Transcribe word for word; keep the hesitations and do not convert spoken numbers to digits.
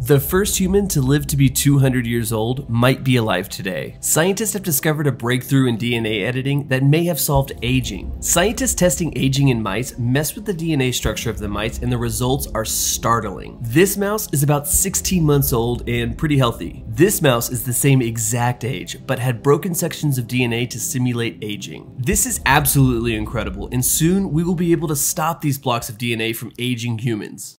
The first human to live to be two hundred years old might be alive today. Scientists have discovered a breakthrough in D N A editing that may have solved aging. Scientists testing aging in mice messed with the D N A structure of the mice, and the results are startling. This mouse is about sixteen months old and pretty healthy. This mouse is the same exact age, but had broken sections of D N A to simulate aging. This is absolutely incredible, and soon we will be able to stop these blocks of D N A from aging humans.